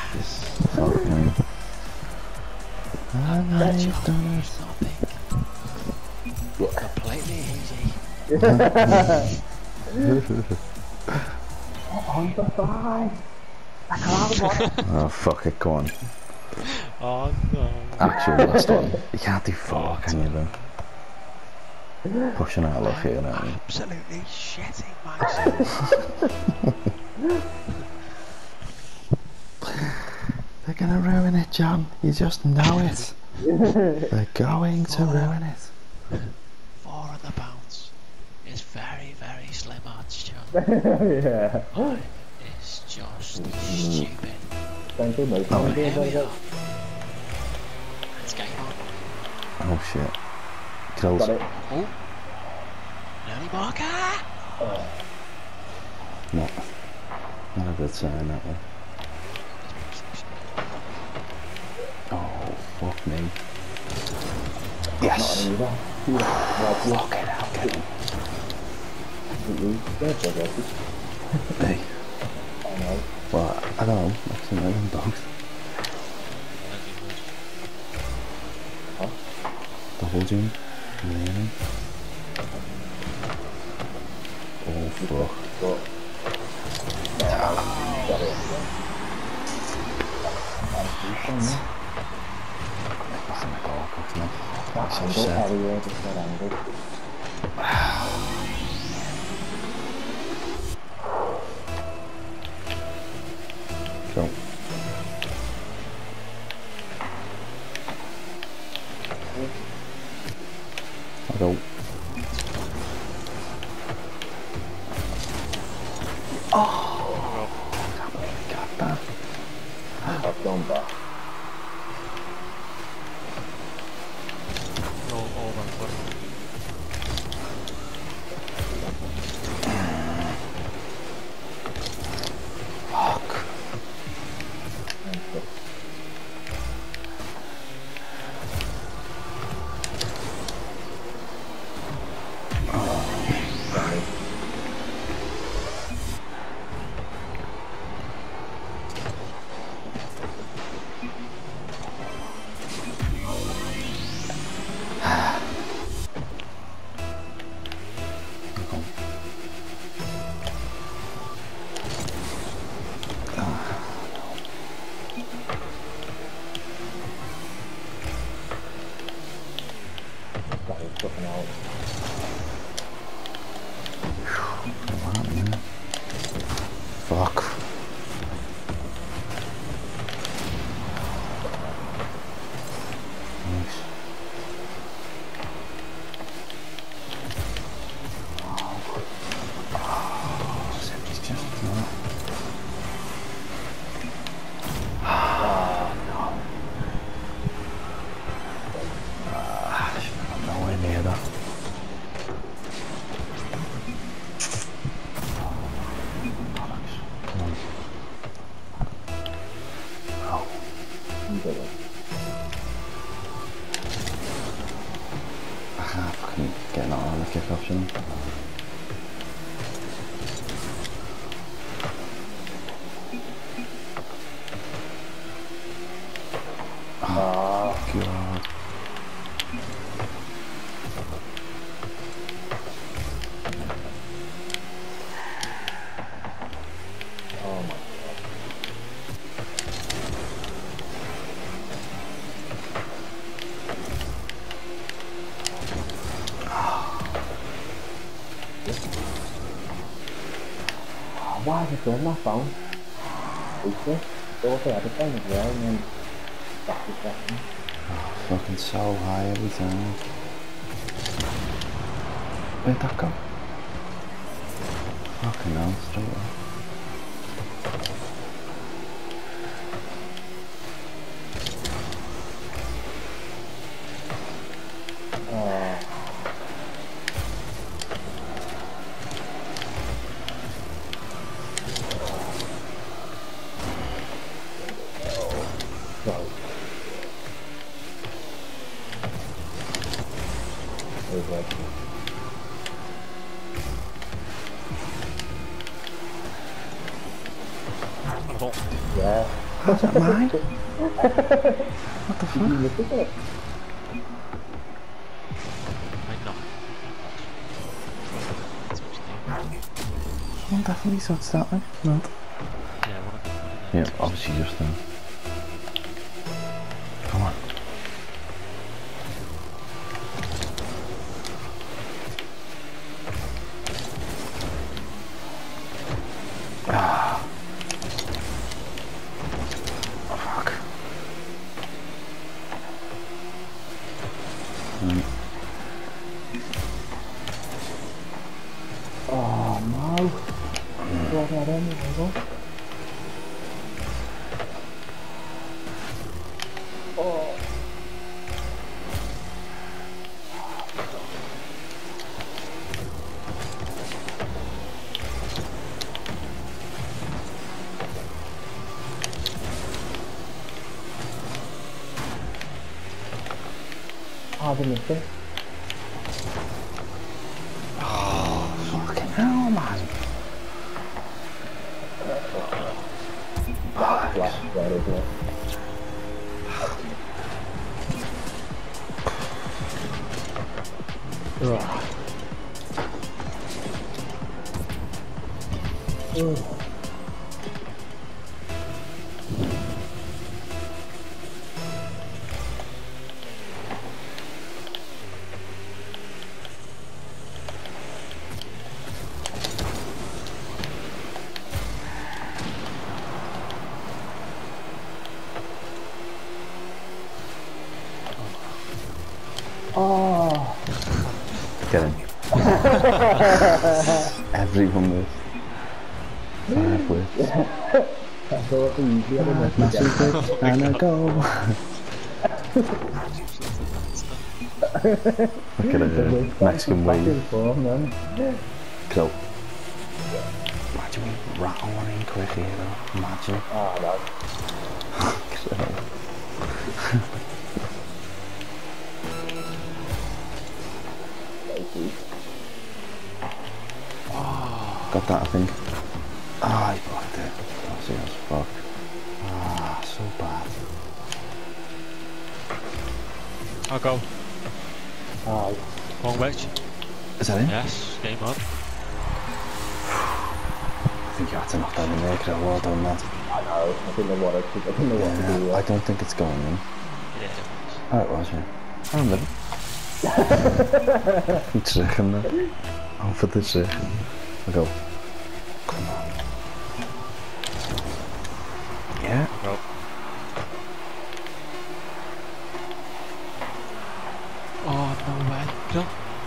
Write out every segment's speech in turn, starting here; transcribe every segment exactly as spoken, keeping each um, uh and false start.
This fucking... And I've done it. Nothing. Completely easy. On the side. I can't. Oh fuck it, go on. Oh no. Actual last one. You can't do four, can you though? Pushing out luck here now. Absolutely shitting myself. They're gonna ruin it, John. You just know it. They're going to ruin it. Four on the bounce is very, very slim odds, John. Yeah. Oh, it's just stupid. Thank you, mate. Oh, Here we are. Let's get on. Oh shit. Kills. Got it. Oh. Early marker. Oh. Not, not a good sign, that one. Oh, fuck me. Yes! Not either. Fuck it, I'll get him. Hey. I know. Well, I don't know. I've seen them both. Huh? Double jump. Really? Oh, fuck. But, got it. Nice. That's my goal, man. That So angle, sad. area, just that angle. Go. I'll go. Oh! I can't believe I got that. I've done that. No, over, sorry. Fuck. That is fucking out. Come on, man. Fuck. Nice. Oh, oh, Zippy's just no. Ah, no. Ah, I should have gone nowhere near that. You did it. I can't fucking get that on the kick option. Ah. God. Oh my god. Oh, why is it doing my phone? It's also at the phone as well, and then back to second. Oh, fucking so high every time. Where'd that go? Fucking hell, straight up. Oh. Sorry. Over. Oh, Yeah. Was that mine? What the fuck? You missed it. Might not. That's what you do. Someone definitely touched that one. Not. Yeah, one of them. Yeah, obviously just them. Come on. Ah. Oh, fuck. Mm. Oh no. Draw that in, there you go. Oh. Oh, I missed it. Oh, fucking hell, man. That's right, isn't it? Ugh. Ugh. Oh. Get him. Everyone was. Five with. I thought we usually had enough Massive and a goal. Look at it, Mexican wave. Cool. Imagine we rattle one in quick here though. Imagine. Oh no. Oh, got that I think. Ah, oh, he blocked it. Oh, see, that's fucked. Ah, so bad. I'll go. Oh. One wedge. Is that it? Yes, game on. I think you had to knock that in there, because I well done that. I know, I didn't know what I, I didn't know what Yeah, to do. I don't think it's going in. Yeah, it was. Oh, it was, yeah. I remember. Terug dan. Over de terug. I'll go. Come on. Yeah. Go. Oh, no way. Go.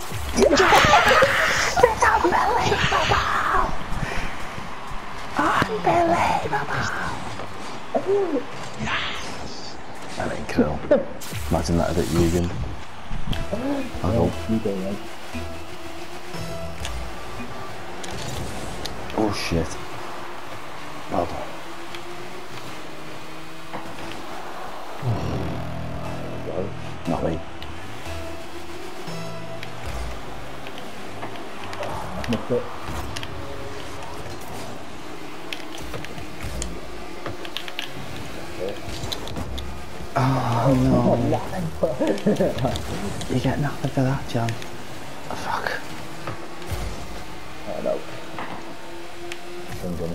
Unbelievable. Yes. I think cool. Imagine that at Egan. I'll go. You go, right? Oh shit. Well done. Go. Not me. I missed it. Oh no. You get nothing for that, John. Oh, fuck. Oh no. I'm gonna.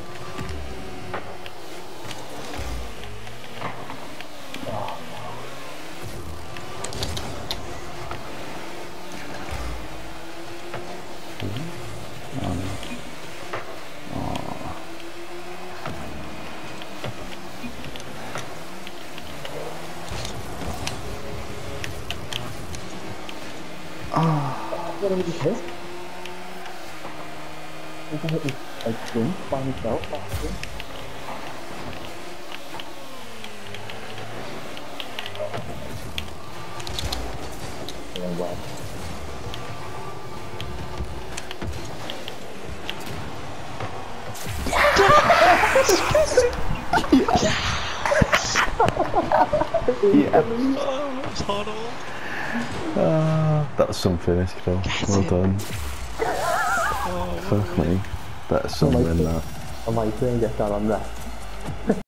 Oh. Oh no. Oh. Oh. What did we just hit? I think I hit this like swing by myself last year. Oh well. Yeah. Oh, tunnel. Uh, that was some finish, though. Well done. Oh, Fuck me. That is some win, that. I might try and get that on that.